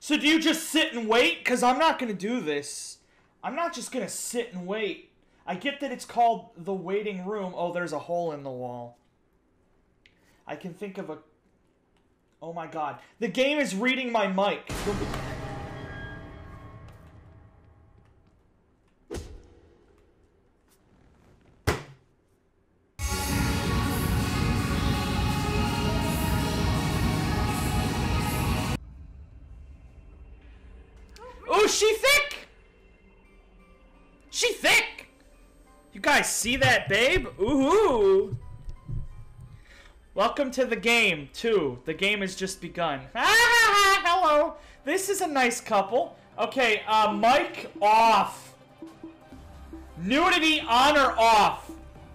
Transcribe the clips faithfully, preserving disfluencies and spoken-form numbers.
So do you just sit and wait? Because I'm not going to do this. I'm not just going to sit and wait. I get that it's called the waiting room. Oh, there's a hole in the wall. I can think of a... Oh my god. The game is reading my mic. Oh, she thick! She thick! You guys see that, babe? Ooh. Welcome to the game, too. The game has just begun. Ah, hello. This is a nice couple. Okay, uh, mic off. Nudity on or off?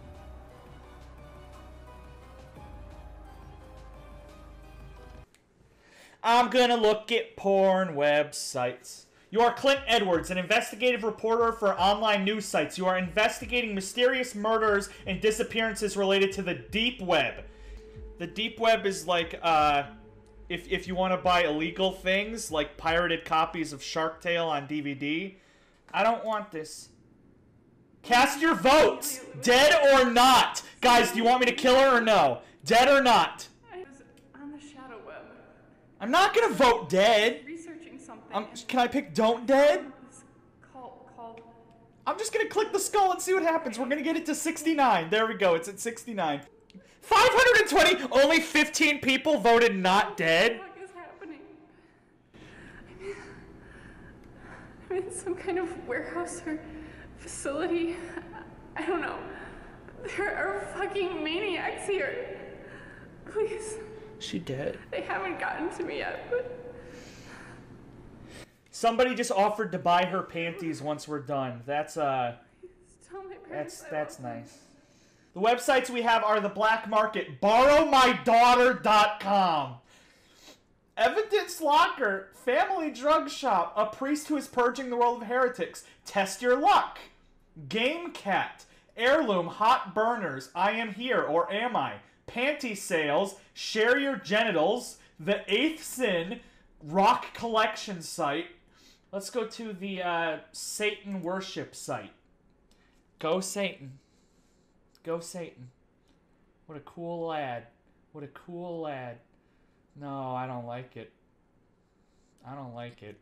I'm gonna look at porn websites. You are Clint Edwards, an investigative reporter for online news sites. You are investigating mysterious murders and disappearances related to the deep web. The deep web is like, uh, if, if you want to buy illegal things, like pirated copies of Shark Tale on D V D. I don't want this. Cast your votes! Dead or not! Guys, do you want me to kill her or no? Dead or not? I was on the shadow web. I'm not gonna vote dead. Researching something. Um, can I pick don't dead? This cult called... I'm just gonna click the skull and see what happens. We're gonna get it to sixty-nine. There we go, it's at sixty-nine. five hundred twenty! Only fifteen people voted not dead? What the fuck is happening? I'm in, I'm in some kind of warehouse or facility. I don't know. There are fucking maniacs here. Please. She dead? They haven't gotten to me yet, but... Somebody just offered to buy her panties once we're done. That's, uh... Tell my That's, parents I that's love them. nice. The websites we have are the black market, borrow my daughter dot com, Evidence Locker, Family Drug Shop, A Priest Who is Purging the World of Heretics, Test Your Luck, Game Cat, Heirloom, Hot Burners, I Am Here or Am I, Panty Sales, Share Your Genitals, The Eighth Sin, Rock Collection Site. Let's go to the uh, Satan Worship site. Go Satan. Go Satan. What a cool lad. What a cool lad. No, I don't like it. I don't like it.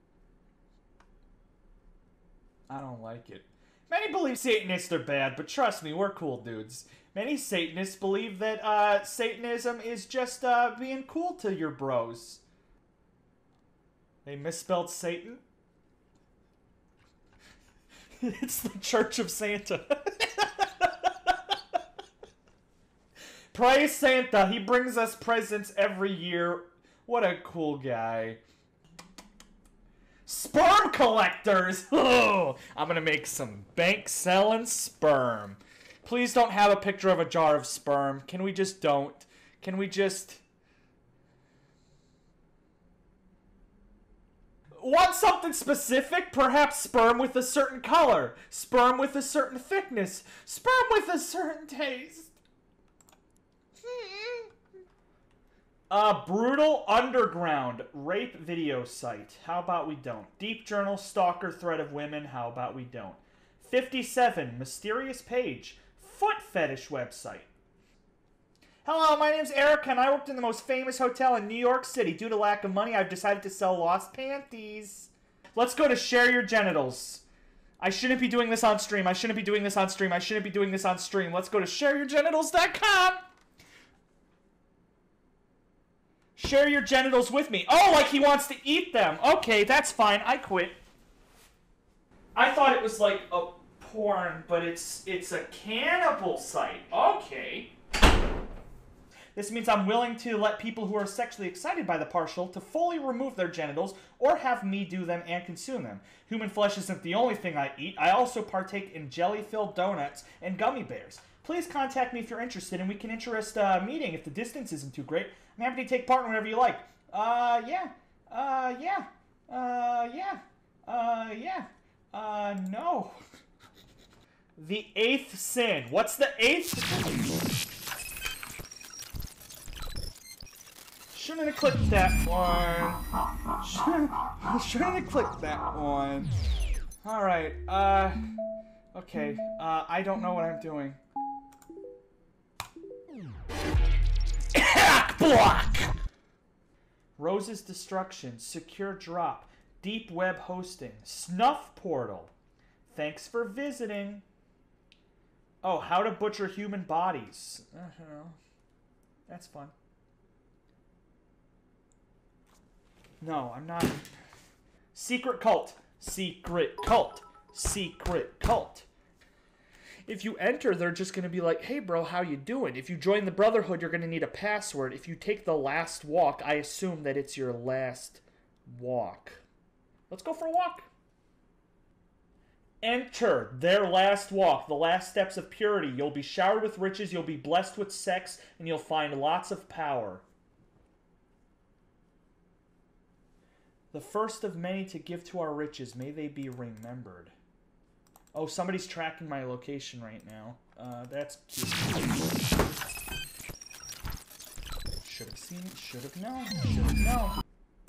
I don't like it. Many believe Satanists are bad, but trust me, we're cool dudes. Many Satanists believe that uh, Satanism is just uh, being cool to your bros. They misspelled Satan? It's the Church of Santa. Praise Santa. He brings us presents every year. What a cool guy. Sperm collectors. Oh, I'm going to make some bank selling sperm. Please don't have a picture of a jar of sperm. Can we just don't? Can we just... Want something specific? Perhaps sperm with a certain color. Sperm with a certain thickness. Sperm with a certain taste. Uh, Brutal Underground rape video site. How about we don't? Deep Journal stalker threat of women. How about we don't? fifty-seven mysterious page foot fetish website. Hello, my name's Erica and I worked in the most famous hotel in New York City. Due to lack of money, I've decided to sell lost panties. Let's go to Share Your Genitals. I shouldn't be doing this on stream. I shouldn't be doing this on stream. I shouldn't be doing this on stream. Let's go to share your genitals dot com. Share your genitals with me. Oh, like he wants to eat them. Okay, that's fine. I quit. I thought it was like a porn, but it's it's a cannibal site. Okay. This means I'm willing to let people who are sexually excited by the partial to fully remove their genitals or have me do them and consume them. Human flesh isn't the only thing I eat. I also partake in jelly-filled donuts and gummy bears. Please contact me if you're interested, and we can interest a uh, meeting if the distance isn't too great. I'm happy to take part whenever you like. Uh, yeah. Uh, yeah. Uh, yeah. Uh, yeah. Uh, no. The eighth sin. What's the eighth? Shouldn't have clicked that one. I was trying to click that one. Alright, uh... okay, uh, I don't know what I'm doing. Block! Rose's Destruction, Secure Drop, Deep Web Hosting, Snuff Portal. Thanks for visiting. Oh, How to Butcher Human Bodies. I don't know. That's fun. No, I'm not. Secret Cult. Secret Cult. Secret Cult. If you enter, they're just going to be like, hey, bro, how you doing? If you join the Brotherhood, you're going to need a password. If you take the last walk, I assume that it's your last walk. Let's go for a walk. Enter their last walk, the last steps of purity. You'll be showered with riches, you'll be blessed with sex, and you'll find lots of power. The first of many to give to our riches, may they be remembered. Oh, somebody's tracking my location right now. Uh, that's cute. Should have seen, should have known, should have known.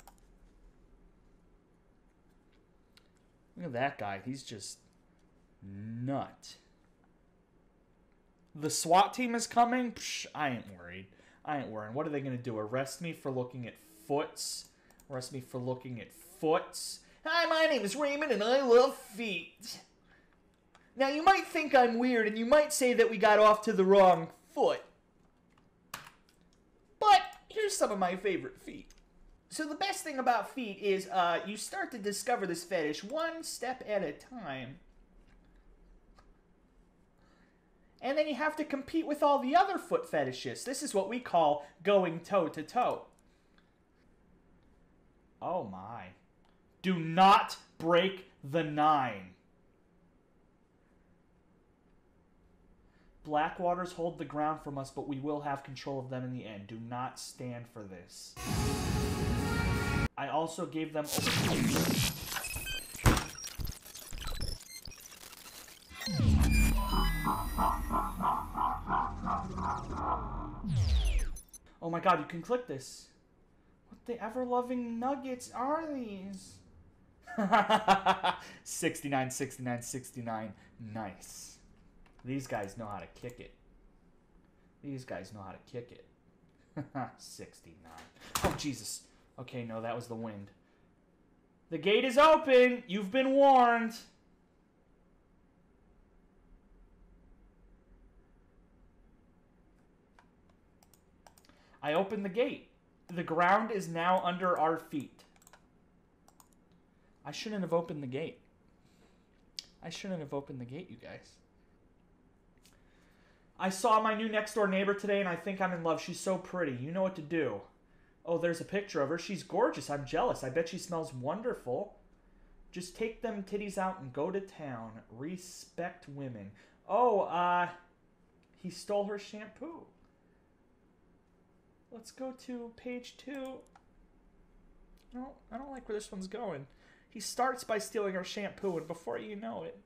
Look at that guy, he's just nut. The SWAT team is coming? Psh, I ain't worried. I ain't worried. What are they going to do? Arrest me for looking at foots? Arrest me for looking at foots? Hi, my name is Raymond and I love feet. Now, you might think I'm weird, and you might say that we got off to the wrong foot. But here's some of my favorite feet. So the best thing about feet is uh, you start to discover this fetish one step at a time. And then you have to compete with all the other foot fetishists. This is what we call going toe-to-toe. Oh, my. Do not break the nine. Black waters hold the ground from us, but we will have control of them in the end. Do not stand for this. I also gave them... Oh my god, you can click this. What the ever-loving nuggets are these? sixty-nine, sixty-nine, sixty-nine. Nice. These guys know how to kick it. These guys know how to kick it. sixty-nine. Oh, Jesus. Okay, no, that was the wind. The gate is open. You've been warned. I opened the gate. The ground is now under our feet. I shouldn't have opened the gate. I shouldn't have opened the gate, you guys. I saw my new next door neighbor today and I think I'm in love. She's so pretty. You know what to do. Oh, there's a picture of her. She's gorgeous. I'm jealous. I bet she smells wonderful. Just take them titties out and go to town. Respect women. Oh, uh, he stole her shampoo. Let's go to page two. No, I don't like where this one's going. He starts by stealing her shampoo and before you know it,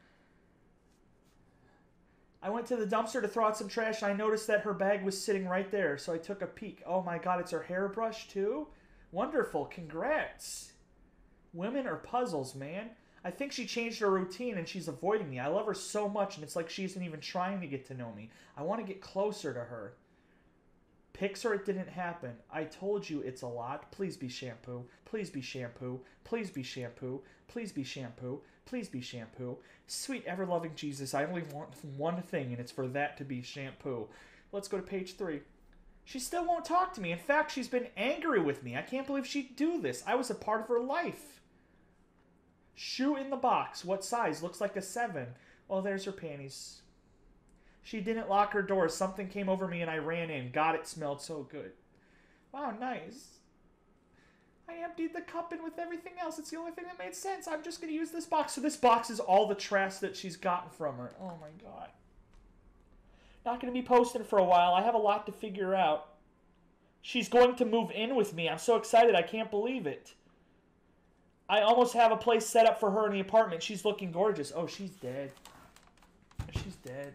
I went to the dumpster to throw out some trash, and I noticed that her bag was sitting right there, so I took a peek. Oh my god, it's her hairbrush, too? Wonderful, congrats. Women are puzzles, man. I think she changed her routine, and she's avoiding me. I love her so much, and it's like she isn't even trying to get to know me. I want to get closer to her. Pics or it didn't happen. I told you it's a lot. Please be shampoo. Please be shampoo. Please be shampoo. Please be shampoo. Please be shampoo. Sweet ever-loving Jesus, I only want one thing, and it's for that to be shampoo. Let's go to page three. She still won't talk to me. In fact, she's been angry with me. I can't believe she'd do this. I was a part of her life. Shoe in the box. What size? Looks like a seven. Oh, there's her panties. She didn't lock her door. Something came over me and I ran in. God, it smelled so good. Wow, nice. I emptied the cup in with everything else. It's the only thing that made sense. I'm just going to use this box. So this box is all the trash that she's gotten from her. Oh, my God. Not going to be posting for a while. I have a lot to figure out. She's going to move in with me. I'm so excited. I can't believe it. I almost have a place set up for her in the apartment. She's looking gorgeous. Oh, she's dead. She's dead.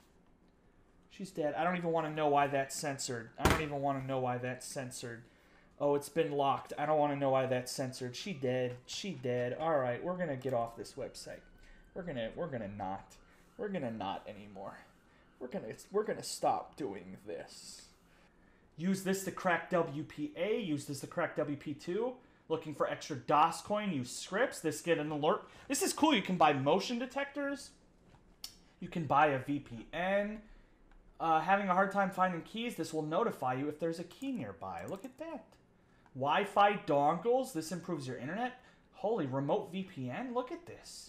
She's dead. I don't even want to know why that's censored. I don't even want to know why that's censored. Oh, it's been locked. I don't want to know why that's censored. She dead. She dead. All right, we're gonna get off this website. We're gonna we're gonna not. We're gonna not anymore. We're gonna we're gonna stop doing this. Use this to crack W P A. Use this to crack W P two. Looking for extra DOS coin. Use scripts. This get an alert. This is cool. You can buy motion detectors. You can buy a V P N. Uh, having a hard time finding keys. This will notify you if there's a key nearby. Look at that. Wi-Fi dongles. This improves your internet. Holy, remote V P N. Look at this.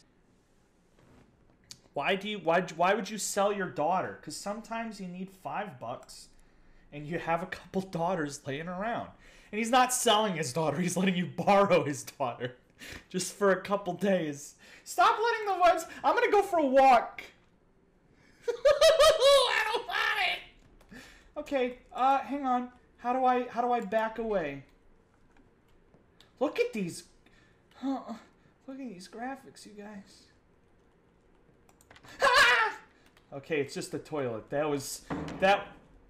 Why do you? Why? Why would you sell your daughter? Because sometimes you need five bucks. And you have a couple daughters laying around. And he's not selling his daughter. He's letting you borrow his daughter. Just for a couple days. Stop letting the ones... I'm going to go for a walk. I don't want it. Okay, uh, hang on. How do I... How do I back away? Look at these... Huh, look at these graphics, you guys. Ah! Okay, it's just the toilet. That was... That...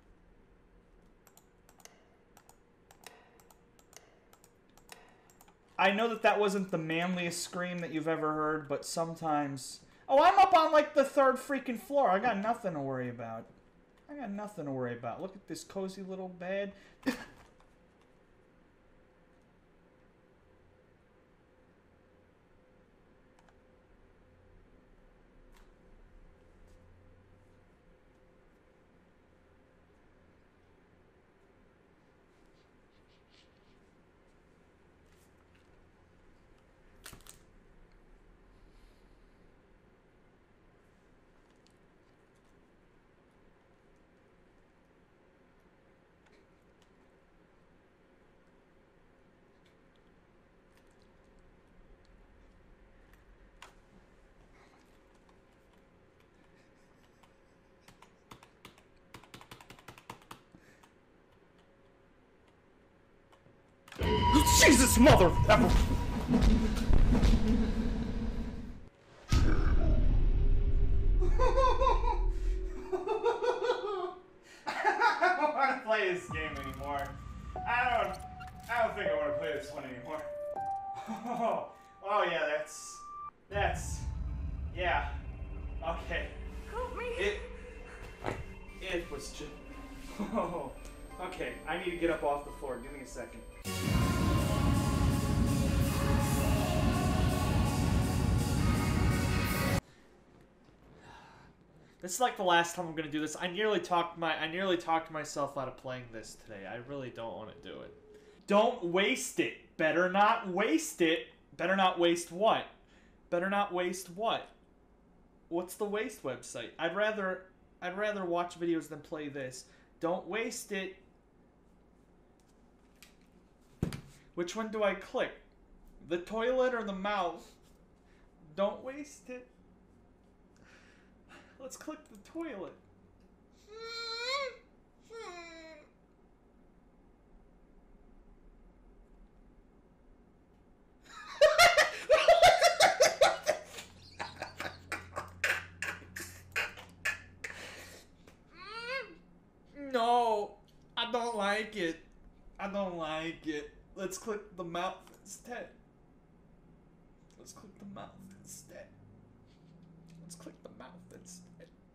I know that that wasn't the manliest scream that you've ever heard, but sometimes... Oh, I'm up on, like, the third freaking floor. I got nothing to worry about. I got nothing to worry about. Look at this cozy little bed. Jesus, mother... I don't want to play this game anymore. I don't... I don't think I want to play this one anymore. Oh, oh yeah, that's... That's... Yeah. Okay. Help me. It... It was just... Oh. Okay, I need to get up off the floor. Give me a second. This is like the last time I'm gonna do this. I nearly talked my I nearly talked myself out of playing this today. I really don't want to do it. Don't waste it. Better not waste it. Better not waste what? Better not waste what? What's the waste website? I'd rather I'd rather watch videos than play this. Don't waste it. Which one do I click? The toilet or the mouth? Don't waste it. Let's click the toilet. No, I don't like it. I don't like it. Let's click the mouth instead. Let's click the mouth instead. Let's click the mouth instead.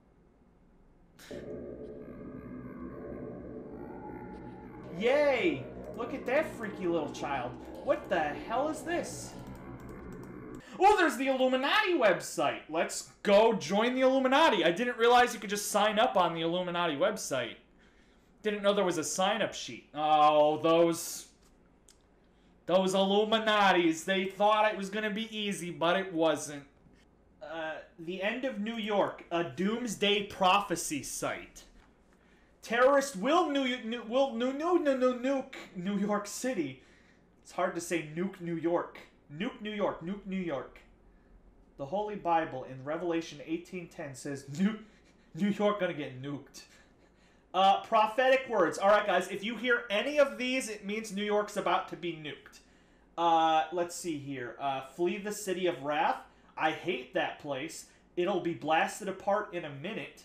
Yay! Look at that freaky little child. What the hell is this? Oh, there's the Illuminati website. Let's go join the Illuminati. I didn't realize you could just sign up on the Illuminati website. Didn't know there was a sign-up sheet. Oh, those... Those Illuminatis. They thought it was going to be easy, but it wasn't. Uh, the End of New York, a doomsday prophecy site. Terrorists will new, new will new new new new nuke New York City. It's hard to say nuke New York. Nuke New York, nuke New York. The Holy Bible in Revelation eighteen ten says New New York gonna get nuked. Uh, prophetic words. All right, guys. If you hear any of these, it means New York's about to be nuked. Uh, let's see here. Uh, flee the city of wrath. I hate that place. It'll be blasted apart in a minute.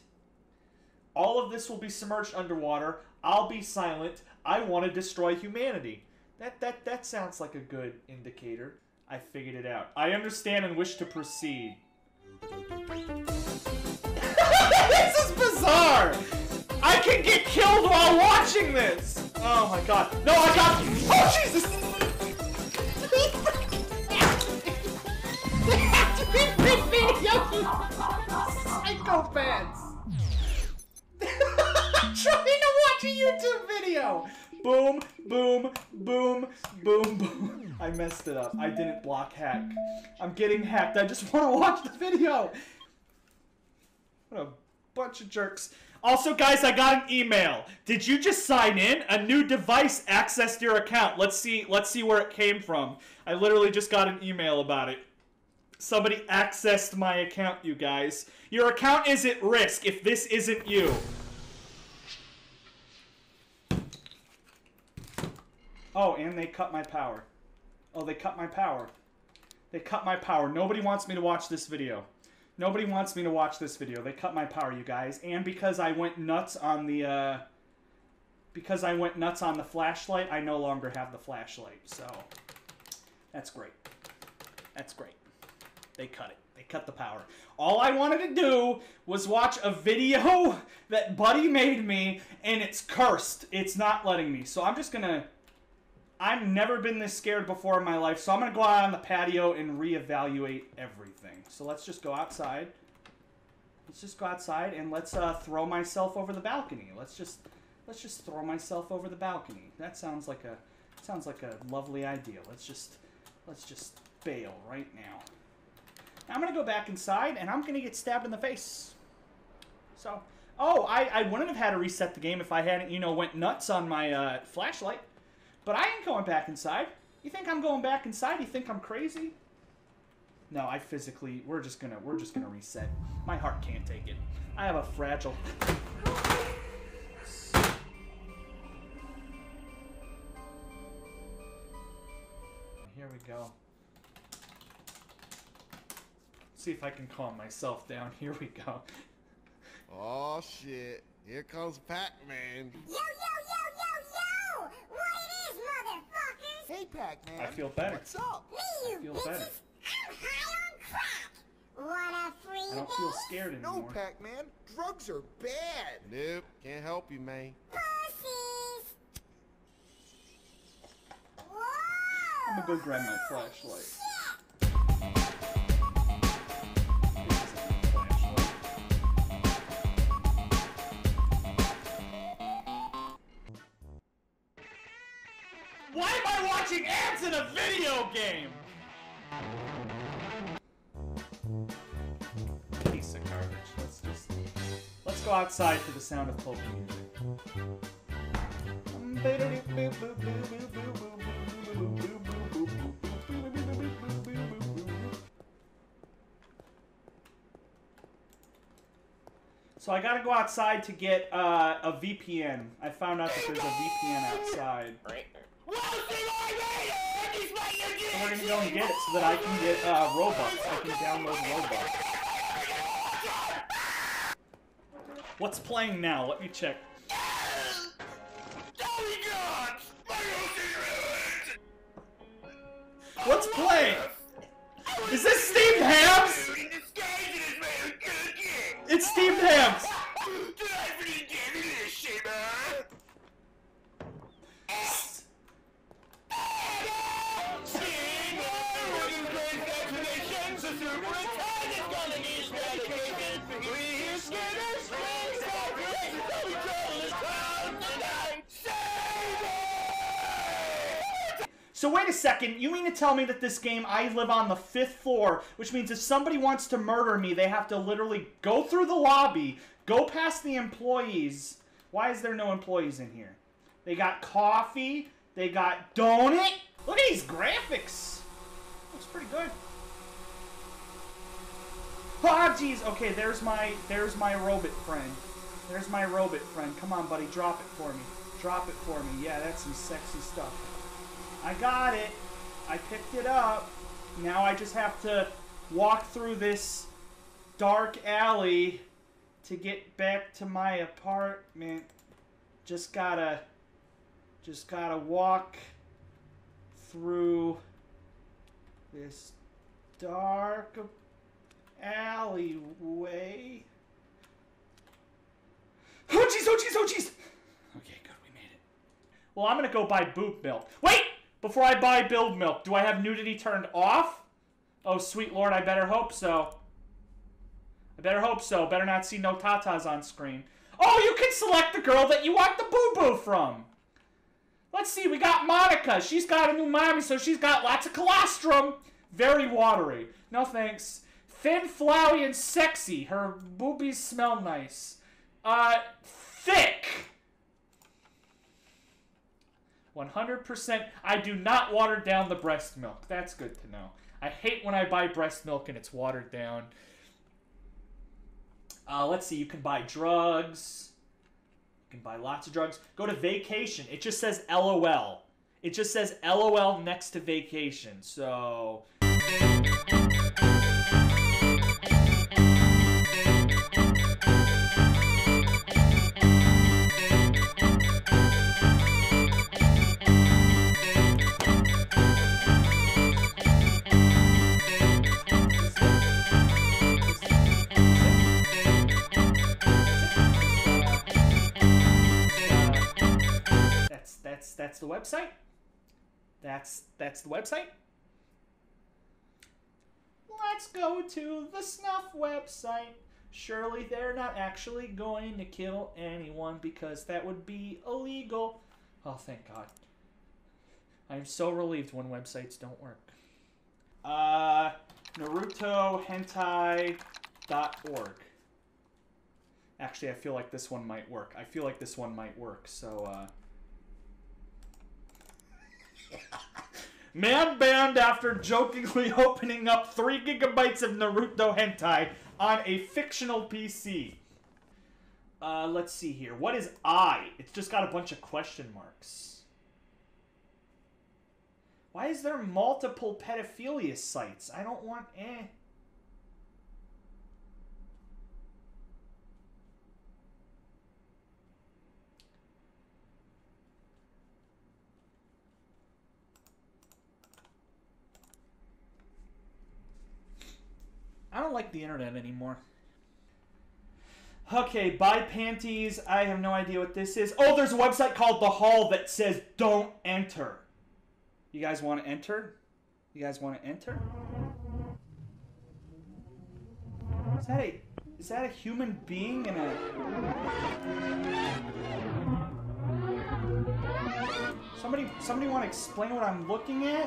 All of this will be submerged underwater. I'll be silent. I want to destroy humanity. That, that, that sounds like a good indicator. I figured it out. I understand and wish to proceed. This is bizarre! I can get killed while watching this! Oh my god. No, I got... Oh, Jesus! They have to be big video, you psychopaths! I'm trying to watch a YouTube video! Boom, boom, boom, boom, boom. I messed it up. I didn't block hack. I'm getting hacked. I just want to watch the video. What a bunch of jerks. Also, guys, I got an email. Did you just sign in? A new device accessed your account. Let's see. Let's see where it came from. I literally just got an email about it. Somebody accessed my account, you guys. Your account is at risk if this isn't you. Oh, and they cut my power. Oh, they cut my power. They cut my power. Nobody wants me to watch this video. Nobody wants me to watch this video. They cut my power, you guys. And because I went nuts on the, uh... Because I went nuts on the flashlight, I no longer have the flashlight. So, that's great. That's great. They cut it. They cut the power. All I wanted to do was watch a video that Buddy made me, and it's cursed. It's not letting me. So I'm just gonna... I've never been this scared before in my life, so I'm going to go out on the patio and reevaluate everything. So let's just go outside. Let's just go outside and let's uh, throw myself over the balcony. Let's just let's just throw myself over the balcony. That sounds like a sounds like a lovely idea. Let's just let's just bail right now. Now I'm going to go back inside and I'm going to get stabbed in the face. So, oh, I I wouldn't have had to reset the game if I hadn't, you know, went nuts on my uh, flashlight. But I ain't going back inside. You think I'm going back inside? You think I'm crazy? No, I physically, we're just gonna, we're just gonna reset. My heart can't take it. I have a fragile... Here we go. See if I can calm myself down. Here we go. Oh shit. Here comes Pac-Man. Yo, yo, yo, yo, yo! What it is, motherfuckers? Hey, Pac-Man. I feel better. What's up? Me, I you feel bitches! better. I'm high on crack! Want a free I don't feel scared No, anymore. Pac-Man. Drugs are bad. Nope. Can't help you, man. pussies? Whoa! I'm gonna go grab my flashlight. Shit! This isn't my flashlight. Why am I watching ads in a video game? Piece of garbage. Let's just... Let's go outside to the sound of folk music. So I gotta go outside to get uh, a V P N. I found out that there's a V P N outside. So we're gonna go and get it so that I can get uh, Robux. I can download Robux. What's playing now? Let me check. What's playing? Is this steamed hams? It's steamed hams. So wait a second, you mean to tell me that this game, I live on the fifth floor, which means if somebody wants to murder me, they have to literally go through the lobby, go past the employees. Why is there no employees in here? They got coffee, they got donut. Look at these graphics. Looks pretty good. Ah, jeez. Okay, there's my, there's my robot friend. There's my robot friend. Come on, buddy, drop it for me. Drop it for me. Yeah, that's some sexy stuff. I got it. I picked it up. Now I just have to walk through this dark alley to get back to my apartment. Just gotta, just gotta walk through this dark alleyway. Oh jeez, oh jeez, oh jeez! Okay, good, we made it. Well, I'm gonna go buy boob milk. Wait! Before I buy boob milk, do I have nudity turned off? Oh, sweet lord, I better hope so. I better hope so. Better not see no tatas on screen. Oh, you can select the girl that you want the boo-boo from. Let's see, we got Monica. She's got a new mommy, so she's got lots of colostrum. Very watery. No thanks. Thin, flowy, and sexy. Her boobies smell nice. Uh, thick. one hundred percent. I do not water down the breast milk. That's good to know. I hate when I buy breast milk and it's watered down. Uh, let's see. You can buy drugs. You can buy lots of drugs. Go to vacation. It just says L O L. It just says L O L next to vacation. So... That's that's the website. That's that's the website. Let's go to the snuff website. Surely they're not actually going to kill anyone because that would be illegal. Oh, thank God. I'm so relieved when websites don't work. Uh, Naruto Hentai dot org. Actually, I feel like this one might work. I feel like this one might work. So, uh... Man banned after jokingly opening up three gigabytes of Naruto hentai on a fictional P C. Uh, let's see here. What is I? It's just got a bunch of question marks. Why is there multiple pedophilia sites? I don't want eh. I don't like the internet anymore. Okay, buy panties. I have no idea what this is. Oh, there's a website called The Hall that says don't enter. You guys want to enter? You guys want to enter? Is that a, is that a human being in a... Somebody, somebody want to explain what I'm looking at?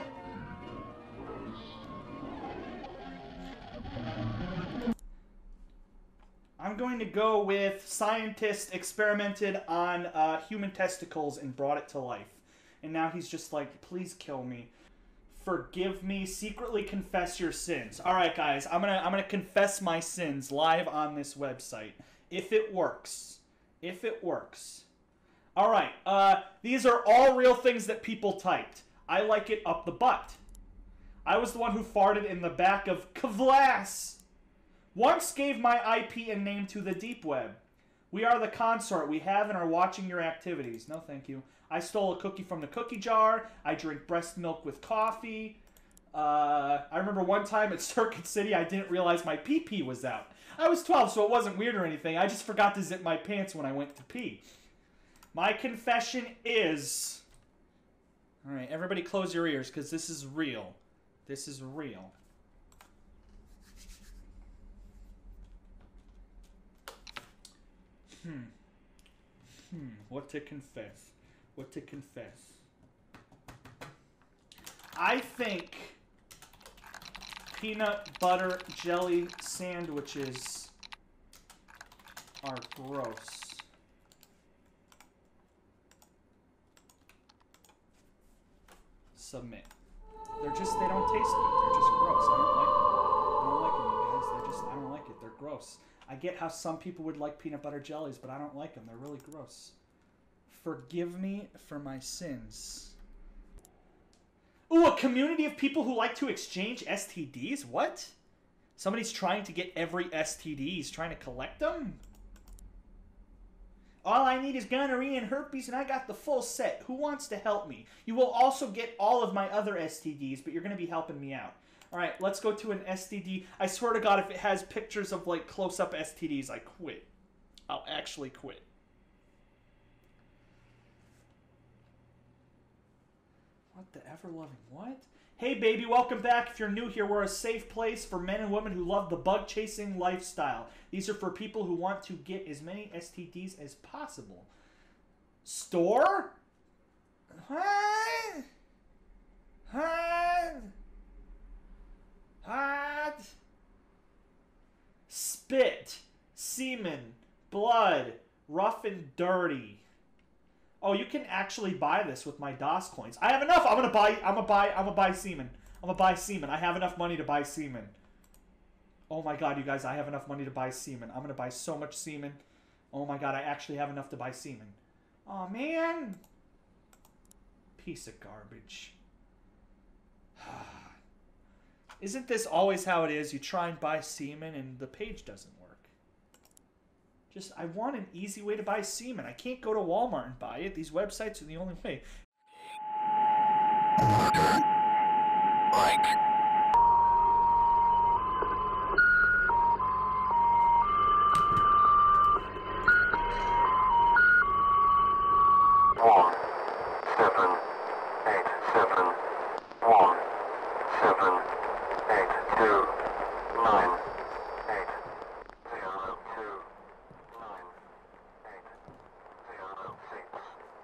I'm going to go with scientists experimented on uh, human testicles and brought it to life. And now he's just like, please kill me. Forgive me. Secretly confess your sins. All right, guys. I'm gonna I'm gonna confess my sins live on this website. If it works. If it works. All right. Uh, these are all real things that people typed. I like it up the butt. I was the one who farted in the back of Kavlas. Once gave my I P and name to the deep web. We are the consort. We have and are watching your activities. No, thank you. I stole a cookie from the cookie jar. I drink breast milk with coffee. Uh, I remember one time at Circuit City, I didn't realize my pee-pee was out. I was twelve, so it wasn't weird or anything. I just forgot to zip my pants when I went to pee. My confession is... All right, everybody close your ears, because this is real. This is real. Hmm. Hmm. What to confess? What to confess? I think peanut butter jelly sandwiches are gross. Submit. They're just, they don't taste good. They're just gross. I don't like them. I don't like them, you guys. They're just, I don't like it. They're gross. I get how some people would like peanut butter jellies, but I don't like them. They're really gross. Forgive me for my sins. Ooh, a community of people who like to exchange S T Ds? What? Somebody's trying to get every S T D. He's trying to collect them? All I need is gonorrhea and herpes, and I got the full set. Who wants to help me? You will also get all of my other S T Ds, but you're going to be helping me out. All right, let's go to an S T D. I swear to God, if it has pictures of, like, close-up S T Ds, I quit. I'll actually quit. What the ever-loving what? Hey, baby, welcome back. If you're new here, we're a safe place for men and women who love the bug-chasing lifestyle. These are for people who want to get as many S T Ds as possible. Store? What? What? What? Spit, semen, blood, rough and dirty. Oh, you can actually buy this with my DOS coins. I have enough. I'm gonna buy. I'm gonna buy. I'm gonna buy semen. I'm gonna buy semen. I have enough money to buy semen. Oh my God, you guys! I have enough money to buy semen. I'm gonna buy so much semen. Oh my God, I actually have enough to buy semen. Oh man, piece of garbage. Isn't this always how it is? You try and buy semen and the page doesn't work. Just, I want an easy way to buy semen. I can't go to Walmart and buy it. These websites are the only way. Like. One, seven, eight, seven, one, seven, eight, two, nine, eight, zero, two, nine, eight, zero, six.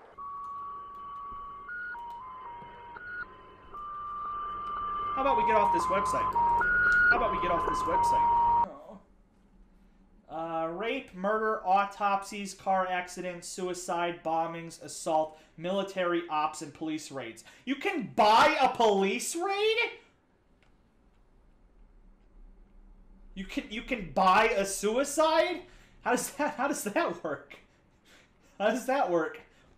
How about we get off this website? How about we get off this website? Uh, rape, murder, autopsies, car accidents, suicide, bombings, assault, military ops, and police raids. You can buy a police raid? You can you can buy a suicide? How does that how does that work? How does that work?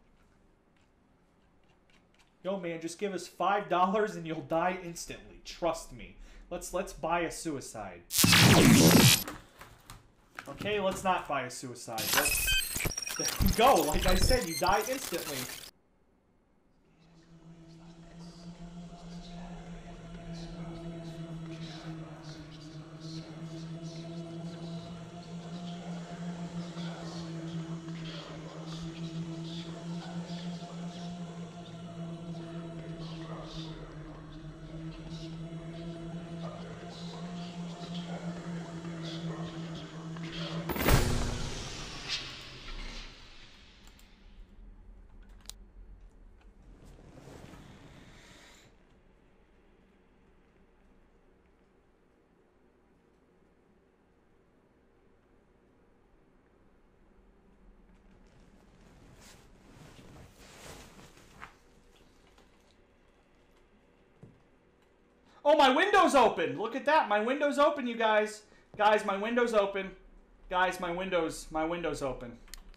Yo man, just give us five dollars and you'll die instantly. Trust me. Let's let's buy a suicide. Okay, let's not buy a suicide. Let's go. Like I said, you die instantly. Oh, my window's open. Look at that. My window's open, you guys. Guys, my window's open. Guys, my window's, my window's open.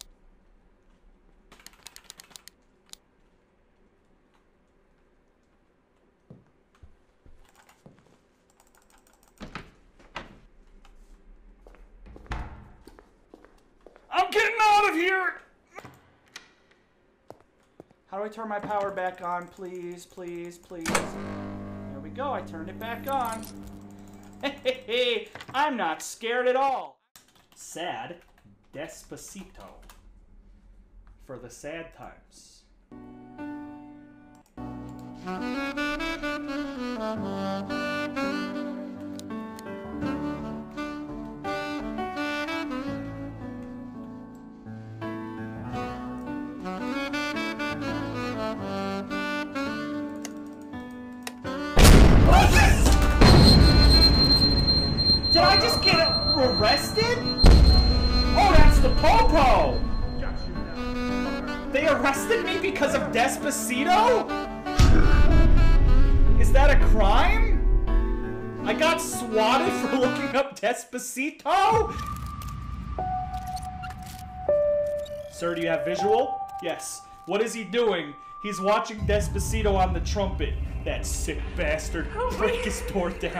I'm getting out of here! How do I turn my power back on? Please, please, please. There we go. I turned it back on. Hey, hey, hey. I'm not scared at all. Sad Despacito. For the sad times. Did I just get arrested? Oh, that's the Popo! They arrested me because of Despacito? Is that a crime? I got swatted for looking up Despacito? Sir, do you have visual? Yes. What is he doing? He's watching Despacito on the trumpet. That sick bastard. Break his door down.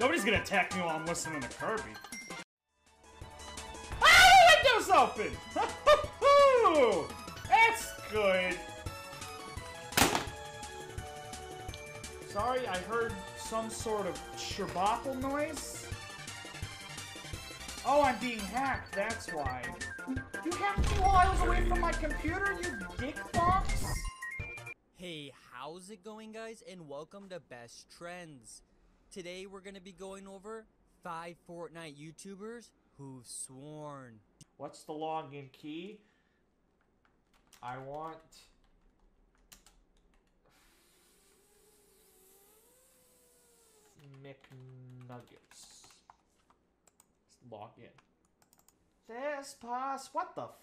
Nobody's gonna attack me while I'm listening to Kirby. Ah, the window's open! That's good. Sorry, I heard some sort of sherbopple noise. Oh, I'm being hacked, that's why. You hacked me while I was away from my computer, you dick box? Hey, how's it going, guys? And welcome to Best Trends. Today we're gonna be going over five Fortnite YouTubers who've sworn. What's the login key? I want... McNuggets. Let's log in. Despas... What the f...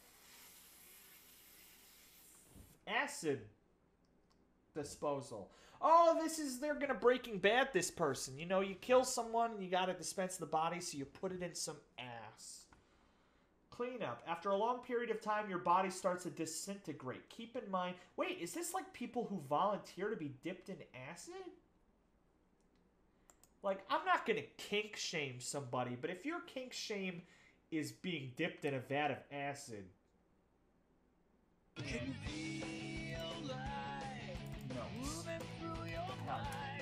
Acid disposal. Oh, this is... They're gonna Breaking Bad this person. You know, you kill someone and you gotta dispense the body, so you put it in some ass. Cleanup. After a long period of time, your body starts to disintegrate. Keep in mind... Wait, is this like people who volunteer to be dipped in acid? Like, I'm not gonna kink shame somebody, but if your kink shame is being dipped in a vat of acid... No. No.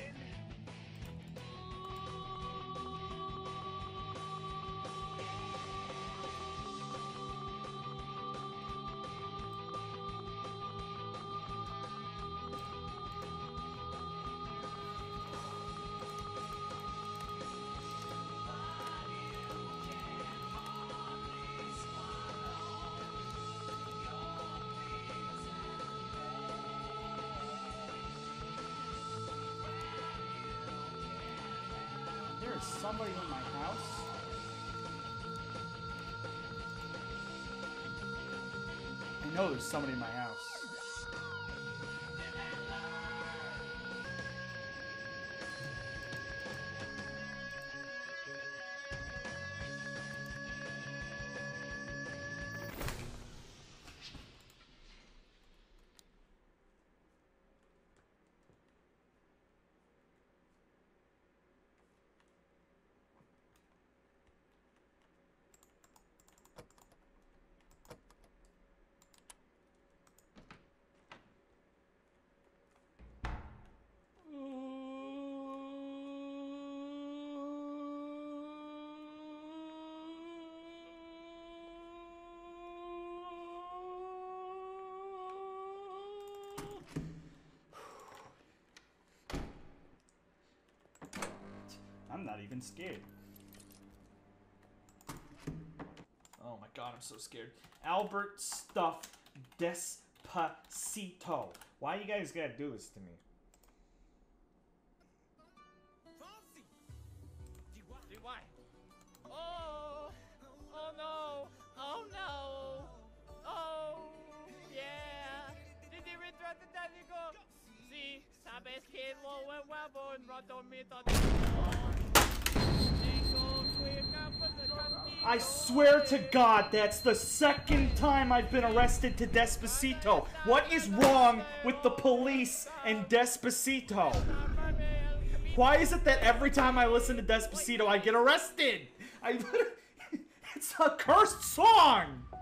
There's somebody in my house. I know there's somebody in my house. I'm not even scared. Oh my god, I'm so scared. Albert Stuff Despacito. Why you guys gotta do this to me? Fonsi! D Y. Oh! Oh no! Oh no! Oh! Yeah! Did you return to daddy go? See, sabes que lo huevo en roto mi I swear to God, that's the second time I've been arrested to Despacito. What is wrong with the police and Despacito? Why is it that every time I listen to Despacito, I get arrested? I, it's a cursed song!